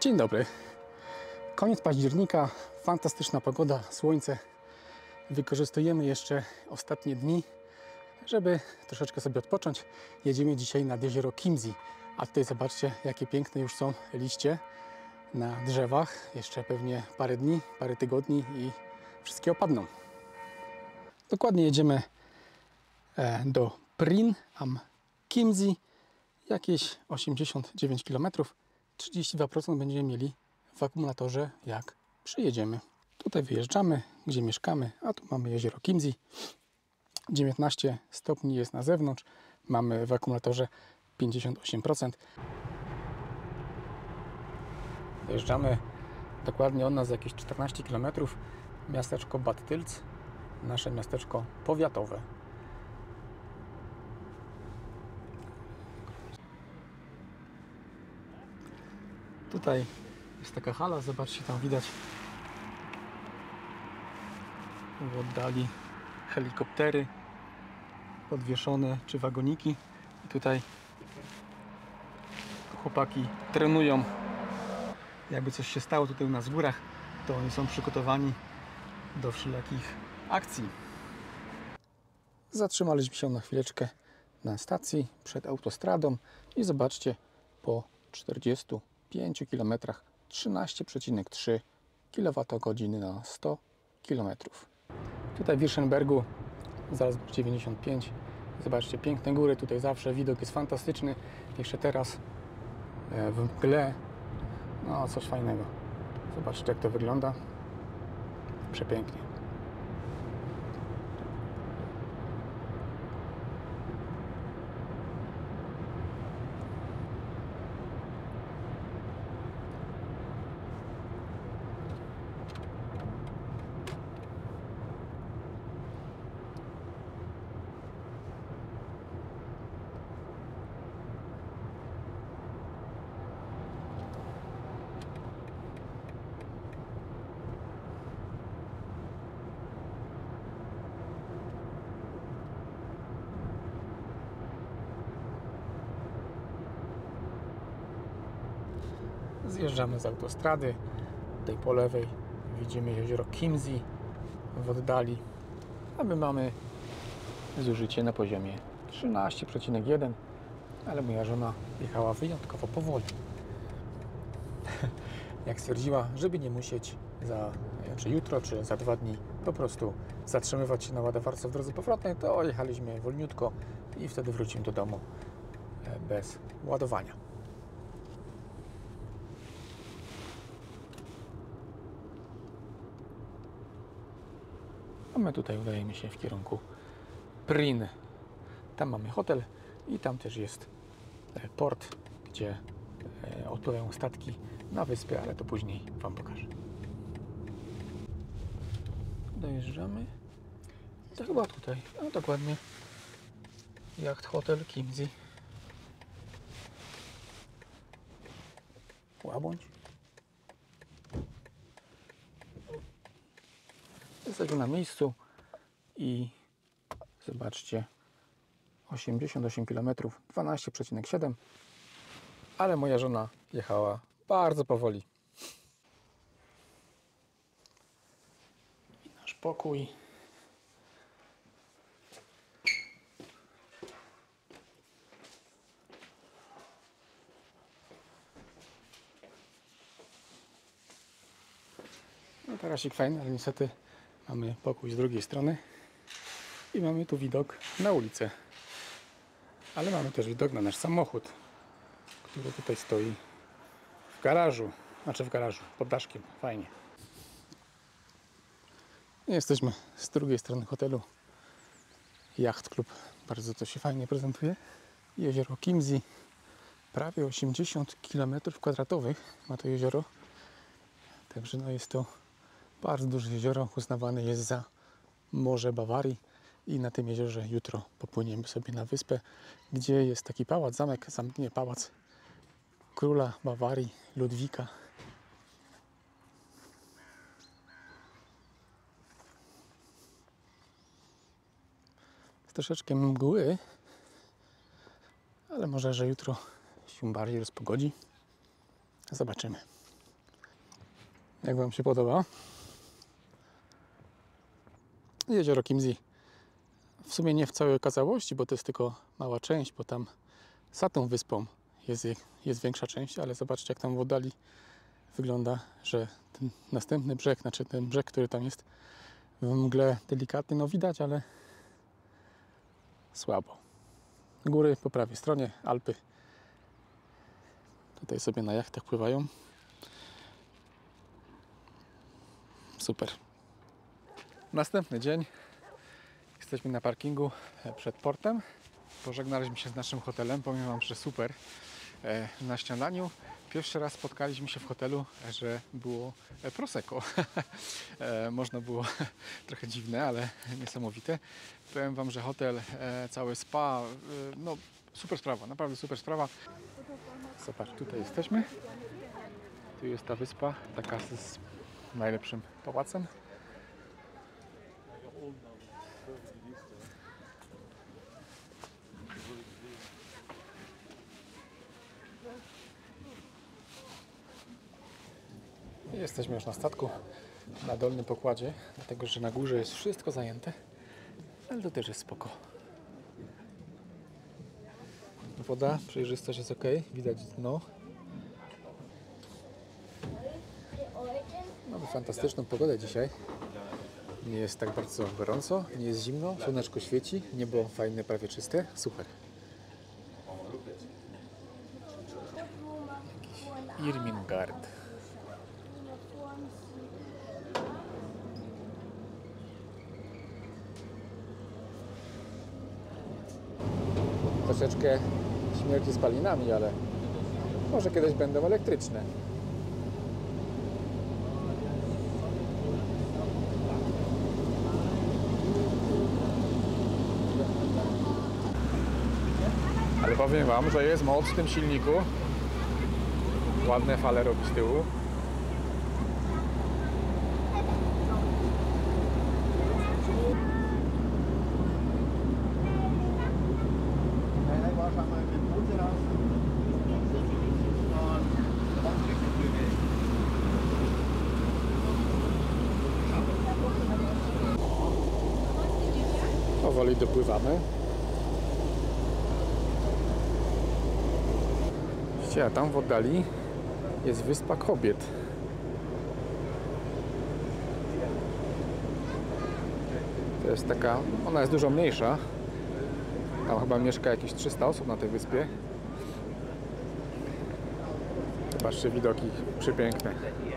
Dzień dobry. Koniec października, fantastyczna pogoda, słońce. Wykorzystujemy jeszcze ostatnie dni, żeby troszeczkę sobie odpocząć. Jedziemy dzisiaj nad jezioro Kimsey. A tutaj zobaczcie, jakie piękne już są liście na drzewach. Jeszcze pewnie parę dni, parę tygodni i wszystkie opadną. Dokładnie jedziemy do Prien am Chiemsee. Jakieś 89 km. 32% będziemy mieli w akumulatorze, jak przyjedziemy. Tutaj wyjeżdżamy, gdzie mieszkamy, a tu mamy jezioro Kimsey. 19 stopni jest na zewnątrz. Mamy w akumulatorze 58%. Dojeżdżamy dokładnie od nas jakieś 14 km. Miasteczko Bad Tölz, nasze miasteczko powiatowe. Tutaj jest taka hala, zobaczcie, tam widać w oddali helikoptery podwieszone, czy wagoniki. I tutaj chłopaki trenują. Jakby coś się stało tutaj u nas w górach, to oni są przygotowani do wszelakich akcji. Zatrzymaliśmy się na chwileczkę na stacji przed autostradą i zobaczcie, po 45 km 13,3 kWh na 100 km. Tutaj w Wirschenbergu zaraz 95. Zobaczcie, piękne góry, tutaj zawsze widok jest fantastyczny. Jeszcze teraz w mgle, no coś fajnego. Zobaczcie, jak to wygląda. Przepięknie. Zjeżdżamy z autostrady. Tutaj po lewej widzimy jezioro Kimsey w oddali, a my mamy zużycie na poziomie 13,1, ale moja żona jechała wyjątkowo powoli. Jak stwierdziła, żeby nie musieć czy jutro, czy za 2 dni po prostu zatrzymywać się na ładowarce w drodze powrotnej, to jechaliśmy wolniutko i wtedy wrócimy do domu bez ładowania. A my tutaj udajemy się w kierunku Prien. Tam mamy hotel i tam też jest port, gdzie odpływają statki na wyspę, ale to później Wam pokażę. Dojeżdżamy. To chyba tutaj, a dokładnie Yacht Hotel Kimsey. Łabądź. Jesteśmy na miejscu i zobaczcie, 88 km, 12,7, ale moja żona jechała bardzo powoli. I nasz pokój. No tarasik fajny, ale niestety mamy pokój z drugiej strony i mamy tu widok na ulicę. Ale mamy też widok na nasz samochód, który tutaj stoi w garażu. Znaczy w garażu, pod daszkiem. Fajnie. Jesteśmy z drugiej strony hotelu. Yacht Club. Bardzo to się fajnie prezentuje. Jezioro Kimsey. Prawie 80 km² ma to jezioro. Także no jest to bardzo duże jezioro. Uznawane jest za Morze Bawarii. I na tym jeziorze jutro popłyniemy sobie na wyspę, gdzie jest taki pałac, zamek, nie pałac króla Bawarii, Ludwika. Jest troszeczkę mgły, ale może, że jutro się bardziej rozpogodzi. Zobaczymy. Jak Wam się podoba? Jezioro Kimsey. W sumie nie w całej okazałości, bo to jest tylko mała część, bo tam za tą wyspą jest większa część, ale zobaczcie, jak tam w oddali wygląda, że ten następny brzeg, znaczy ten brzeg, który tam jest w mgle delikatny, no widać, ale słabo. Góry po prawej stronie, Alpy. Tutaj sobie na jachtach pływają. Super. Następny dzień. Jesteśmy na parkingu przed portem. Pożegnaliśmy się z naszym hotelem. Powiem Wam, że super. Na śniadaniu pierwszy raz spotkaliśmy się w hotelu, że było prosecco. Można było, trochę dziwne, ale niesamowite. Powiem Wam, że hotel, cały spa, no super sprawa, naprawdę super sprawa. Zobacz, tutaj jesteśmy. Tu jest ta wyspa, taka z najlepszym pałacem. I jesteśmy już na statku, na dolnym pokładzie, dlatego że na górze jest wszystko zajęte, ale to też jest spoko. Woda, przejrzystość jest ok, widać dno. Mamy fantastyczną pogodę dzisiaj. Nie jest tak bardzo gorąco, nie jest zimno, słoneczko świeci, niebo fajne, prawie czyste, super. Jakiś Irmingard. Troszeczkę śmierdzi spalinami, ale może kiedyś będą elektryczne. Ale powiem Wam, że jest moc w tym silniku. Ładne fale robi z tyłu. Powoli dopływamy. Widzicie, a tam w oddali jest wyspa Kobiet. To jest taka, ona jest dużo mniejsza. Tam chyba mieszka jakieś 300 osób na tej wyspie. Zobaczcie, widoki przepiękne.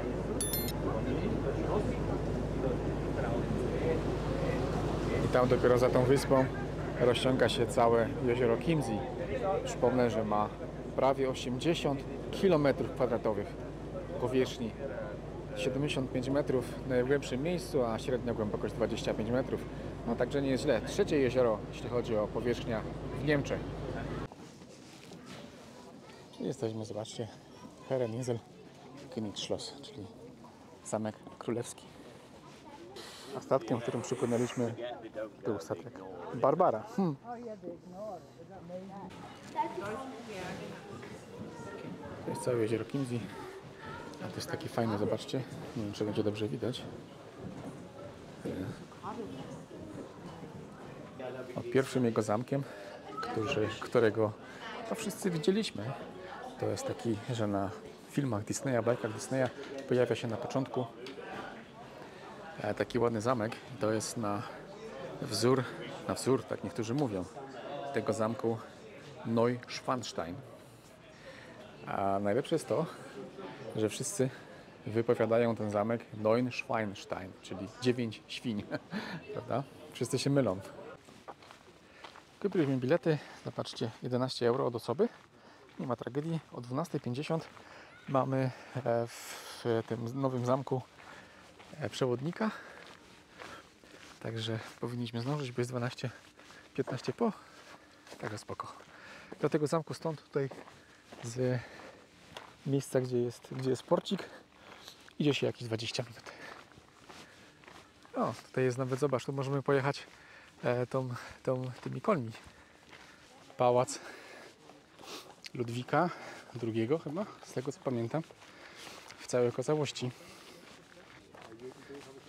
I tam dopiero za tą wyspą rozciąga się całe jezioro Kimsey. Przypomnę, że ma prawie 80 km² powierzchni. 75 metrów w najgłębszym miejscu, a średnia głębokość 25 metrów. No także nie jest źle. Trzecie jezioro, jeśli chodzi o powierzchnię w Niemczech. Jesteśmy, zobaczcie, Herreninsel Königsschloss, czyli Zamek Królewski. A statkiem, którym przypłynęliśmy, był statek Barbara. To jest całe jezioro Kimsey. A to jest taki fajny, zobaczcie. Nie wiem, czy będzie dobrze widać. O, pierwszym jego zamkiem, którego to wszyscy widzieliśmy. To jest taki, że na filmach Disneya, bajkach Disneya pojawia się na początku taki ładny zamek. To jest na wzór, tak niektórzy mówią, tego zamku Neuschwanstein. A najlepsze jest to, że wszyscy wypowiadają ten zamek Neuschwanstein, czyli 9 świń, prawda? Wszyscy się mylą. Kupiliśmy bilety, zobaczcie, 11 euro od osoby. Nie ma tragedii. O 12:50 mamy w tym nowym zamku przewodnika. Także powinniśmy zdążyć, bo jest 12:15 po. Także spoko. Do tego zamku stąd tutaj z miejsca, gdzie jest porcik, idzie się jakieś 20 minut. O, tutaj jest nawet, zobacz, tu możemy pojechać tymi końmi. Pałac Ludwika II chyba, z tego co pamiętam, w całej okazałości.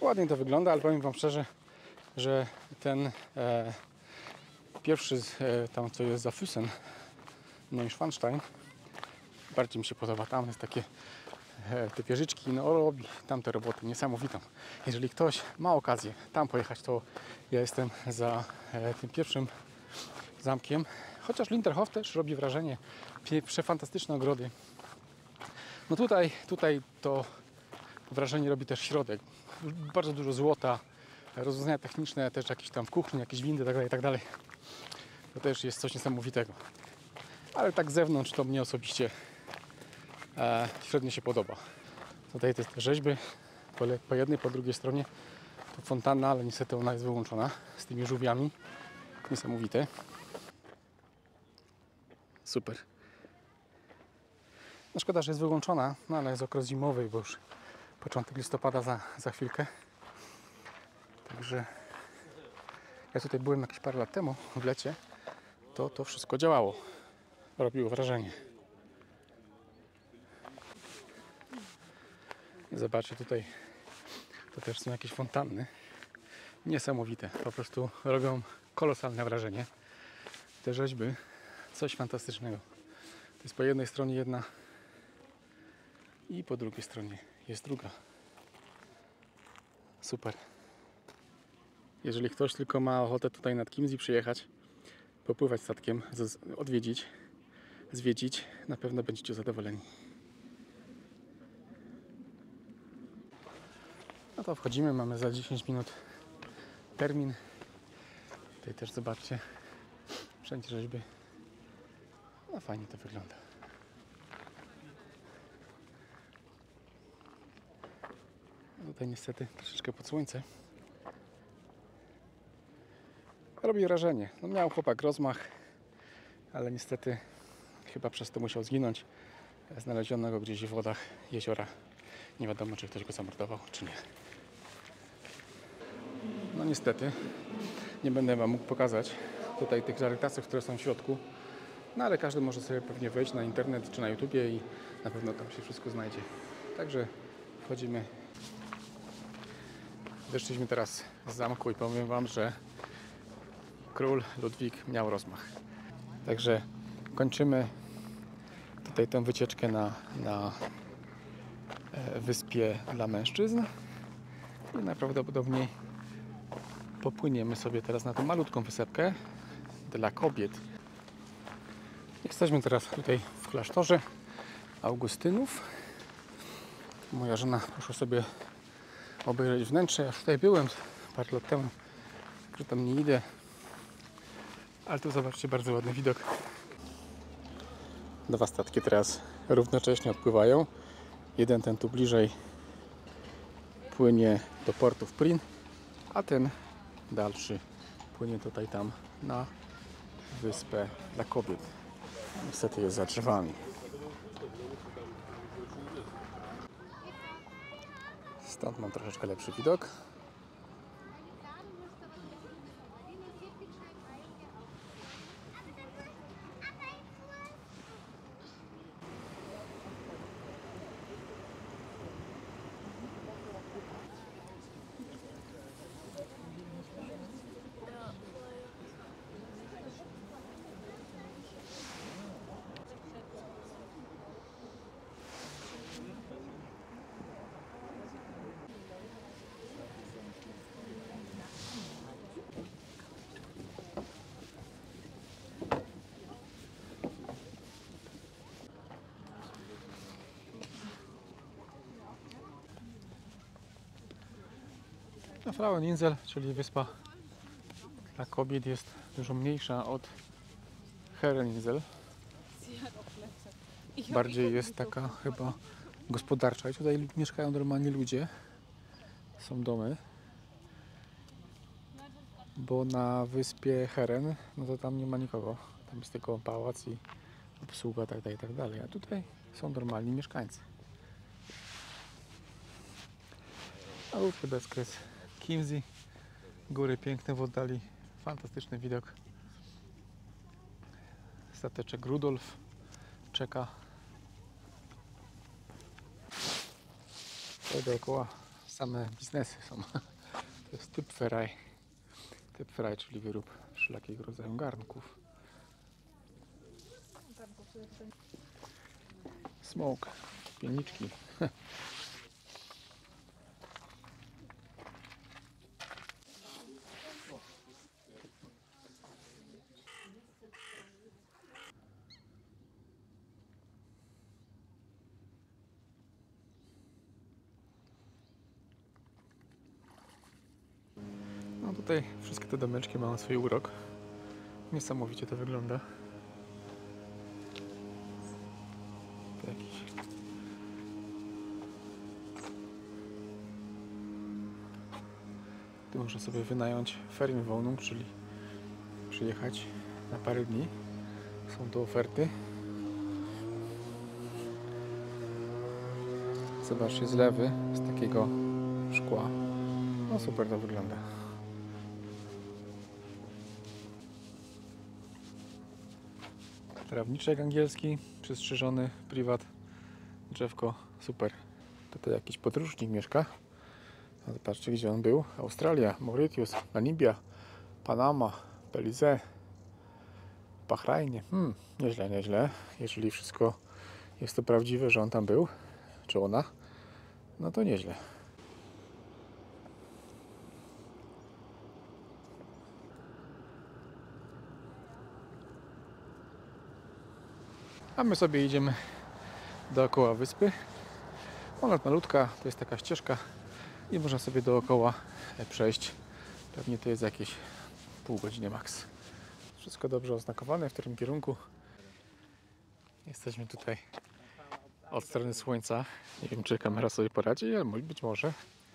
Ładnie to wygląda, ale powiem Wam szczerze, że ten pierwszy, tam co jest za Füssen, Neuschwanstein, bardziej mi się podoba. Tam jest takie te wieżyczki, no robi tam te roboty niesamowitą. Jeżeli ktoś ma okazję tam pojechać, to ja jestem za tym pierwszym zamkiem. Chociaż Linterhof też robi wrażenie. Przefantastyczne ogrody. No tutaj to wrażenie robi też środek. Bardzo dużo złota, rozwiązania techniczne, też jakieś tam w kuchni, jakieś windy itd. To też jest coś niesamowitego. Ale tak z zewnątrz to mnie osobiście średnio się podoba. Tutaj te rzeźby po jednej, po drugiej stronie to fontanna, ale niestety ona jest wyłączona z tymi żółwiami. Niesamowite. Super. No szkoda, że jest wyłączona, no ale jest okres zimowy, bo już początek listopada za chwilkę. Także ja tutaj byłem jakieś parę lat temu w lecie, to wszystko działało. Robiło wrażenie. Zobaczcie tutaj, to też są jakieś fontanny. Niesamowite, po prostu robią kolosalne wrażenie. Te rzeźby, coś fantastycznego. To jest po jednej stronie jedna i po drugiej stronie jest druga. Super. Jeżeli ktoś tylko ma ochotę tutaj nad Chiemsee przyjechać, popływać statkiem, zwiedzić, na pewno będziecie zadowoleni. No to wchodzimy, mamy za 10 minut termin. Tutaj też zobaczcie, wszędzie rzeźby. No fajnie to wygląda. Tutaj niestety troszeczkę pod słońce. Robi wrażenie. No miał chłopak rozmach, ale niestety chyba przez to musiał zginąć. Znaleziono go gdzieś w wodach jeziora. Nie wiadomo, czy ktoś go zamordował, czy nie. No niestety nie będę Wam mógł pokazać tutaj tych rarytasów, które są w środku. No ale każdy może sobie pewnie wejść na internet czy na YouTubie i na pewno tam się wszystko znajdzie. Także wchodzimy. Wyszliśmy teraz z zamku i powiem Wam, że król Ludwik miał rozmach. Także kończymy tutaj tę wycieczkę na wyspie dla mężczyzn i najprawdopodobniej popłyniemy sobie teraz na tą malutką wysepkę dla kobiet. Jesteśmy teraz tutaj w klasztorze Augustynów. Moja żona poszła sobie obejrzeć wnętrze. Ja już tutaj byłem parę lat temu, że tam nie idę. Ale tu zobaczcie, bardzo ładny widok. Dwa statki teraz równocześnie odpływają. Jeden ten tu bliżej płynie do portu w Prien, a ten dalszy płynie tutaj tam na wyspę dla kobiet. Niestety jest za drzewami. Stąd mam troszeczkę lepszy widok. Fraueninsel, czyli wyspa dla kobiet, jest dużo mniejsza od Herreninsel. Bardziej jest taka chyba gospodarcza i tutaj mieszkają normalnie ludzie. Są domy. Bo na wyspie Heren, no to tam nie ma nikogo. Tam jest tylko pałac i obsługa, tak dalej. A tutaj są normalni mieszkańcy. A tu bezkres Chiemsee. Góry piękne w oddali. Fantastyczny widok. Stateczek Rudolf czeka. Tutaj dookoła same biznesy są. To jest Töpferei. Töpferei, czyli wyrób wszelkiego rodzaju garnków. Smoke, pieniczki. No tutaj wszystkie te domeczki mają swój urok. Niesamowicie to wygląda. To jakiś... Tu można sobie wynająć Ferienwohnung, czyli przyjechać na parę dni. Są tu oferty. Zobaczcie, zlewy z takiego szkła. No super to wygląda. Trawniczek angielski, przystrzyżony, prywat, drzewko, super. Tutaj jakiś podróżnik mieszka. No zobaczcie, gdzie on był. Australia, Mauritius, Namibia, Panama, Belize, Bahrajnie. Nieźle, nieźle. Jeżeli wszystko jest to prawdziwe, że on tam był, czy ona, no to nieźle. A my sobie idziemy dookoła wyspy. Ona jest malutka, to jest taka ścieżka i można sobie dookoła przejść. Pewnie to jest jakieś pół godziny max. Wszystko dobrze oznakowane, w którym kierunku. Jesteśmy tutaj od strony słońca. Nie wiem, czy kamera sobie poradzi, ale być może.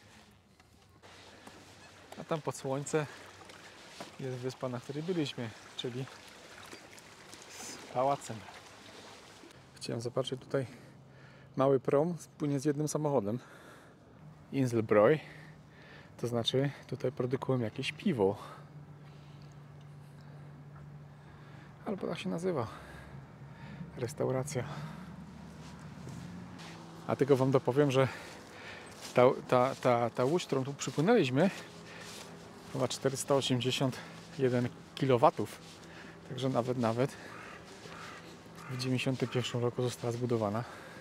A tam pod słońce jest wyspa, na której byliśmy, czyli z pałacem. Chciałem zobaczyć tutaj mały prom płynie z jednym samochodem. Inselbräu, to znaczy tutaj produkują jakieś piwo. Albo tak się nazywa. Restauracja. A tylko wam dopowiem, że ta łódź, którą tu przypłynęliśmy, ma 481 kW. Także nawet w 91 roku została zbudowana.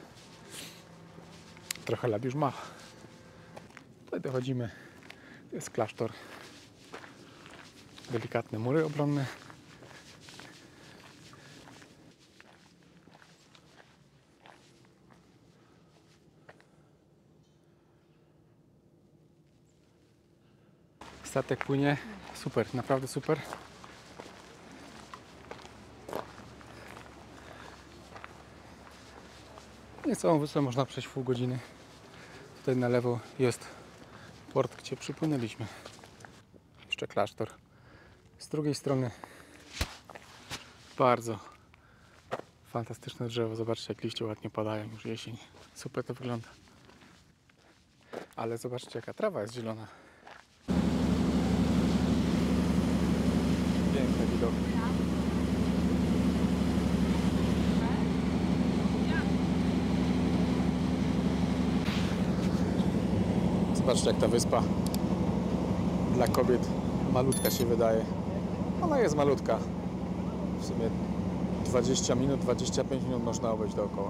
Trochę lat już ma. Tutaj dochodzimy. To jest klasztor. Delikatne mury obronne. Statek płynie. Super, naprawdę super. I całą wyspę można przejść w pół godziny. Tutaj na lewo jest port, gdzie przypłynęliśmy. Jeszcze klasztor. Z drugiej strony bardzo fantastyczne drzewo. Zobaczcie, jak liście ładnie padają, już jesień. Super to wygląda. Ale zobaczcie, jaka trawa jest zielona. Piękny widok. Zobaczcie, jak ta wyspa dla kobiet malutka się wydaje. Ona jest malutka. W sumie 20 minut, 25 minut można obejść dookoła.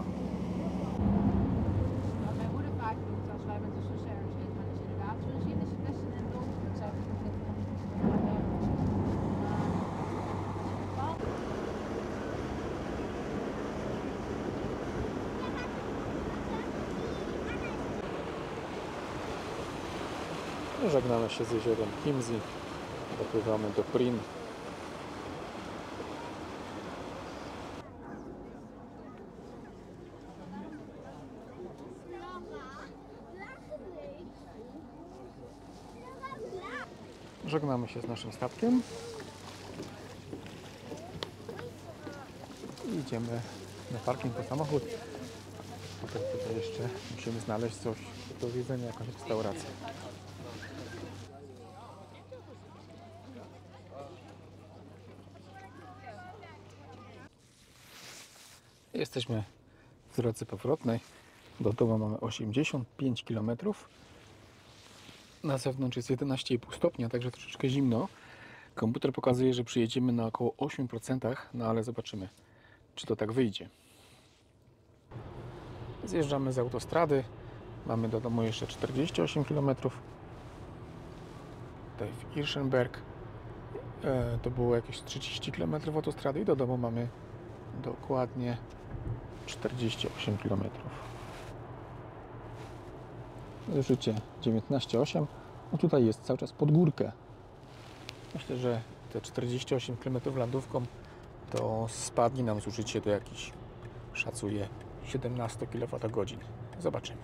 Wij worden vaak genoemd als wij met de zus ergens in, maar dat is inderdaad zo zien is het beste en dol. Dat zou ik niet Żegnamy się z jeziorem Chiemsee. Dopływamy do Prin. Żegnamy się z naszym statkiem i idziemy na parking po samochód. Potem tutaj jeszcze musimy znaleźć coś do jedzenia, jakąś restaurację. Jesteśmy w drodze powrotnej. Do domu mamy 85 km. Na zewnątrz jest 11,5 stopnia, także troszeczkę zimno. Komputer pokazuje, że przyjedziemy na około 8%, no ale zobaczymy, czy to tak wyjdzie. Zjeżdżamy z autostrady. Mamy do domu jeszcze 48 km. Tutaj w Irschenberg to było jakieś 30 km autostrady i do domu mamy dokładnie 48 km. Zużycie 19,8. No tutaj jest cały czas pod górkę. Myślę, że te 48 km landówką to spadnie nam zużycie do jakichś, szacuję, 17 kWh. Zobaczymy.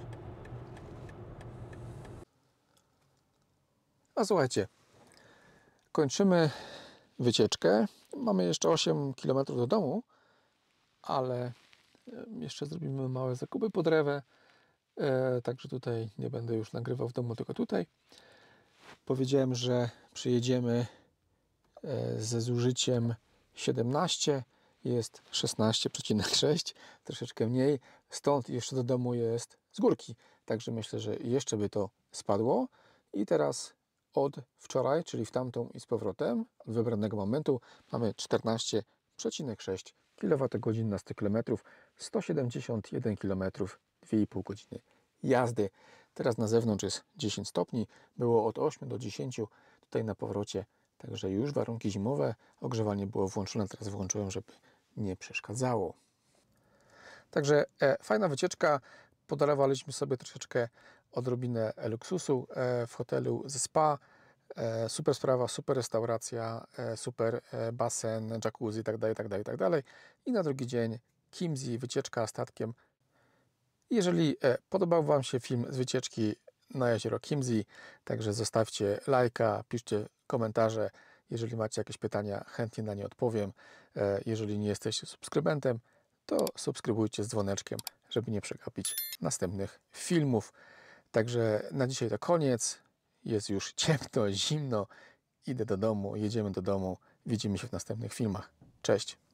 A słuchajcie, kończymy wycieczkę. Mamy jeszcze 8 km do domu, ale jeszcze zrobimy małe zakupy pod Rewę. Także tutaj nie będę już nagrywał w domu, tylko tutaj. Powiedziałem, że przyjedziemy ze zużyciem 17, jest 16,6, troszeczkę mniej. Stąd jeszcze do domu jest z górki. Także myślę, że jeszcze by to spadło. I teraz od wczoraj, czyli w tamtą i z powrotem, od wybranego momentu, mamy 14,6 kWh na 100 km, 171 km, 2,5 godziny jazdy. Teraz na zewnątrz jest 10 stopni, było od 8 do 10 tutaj na powrocie, także już warunki zimowe, ogrzewanie było włączone, teraz włączyłem, żeby nie przeszkadzało. Także fajna wycieczka, podarowaliśmy sobie troszeczkę odrobinę luksusu w hotelu ze spa. Super sprawa, super restauracja, super basen, jacuzzi itd., itd., itd. I na drugi dzień Chiemsee, wycieczka statkiem. Jeżeli podobał Wam się film z wycieczki na jezioro Chiemsee, także zostawcie lajka, piszcie komentarze. Jeżeli macie jakieś pytania, chętnie na nie odpowiem. Jeżeli nie jesteście subskrybentem, to subskrybujcie z dzwoneczkiem, żeby nie przegapić następnych filmów. Także na dzisiaj to koniec. Jest już ciemno, zimno. Idę do domu, jedziemy do domu. Widzimy się w następnych filmach. Cześć!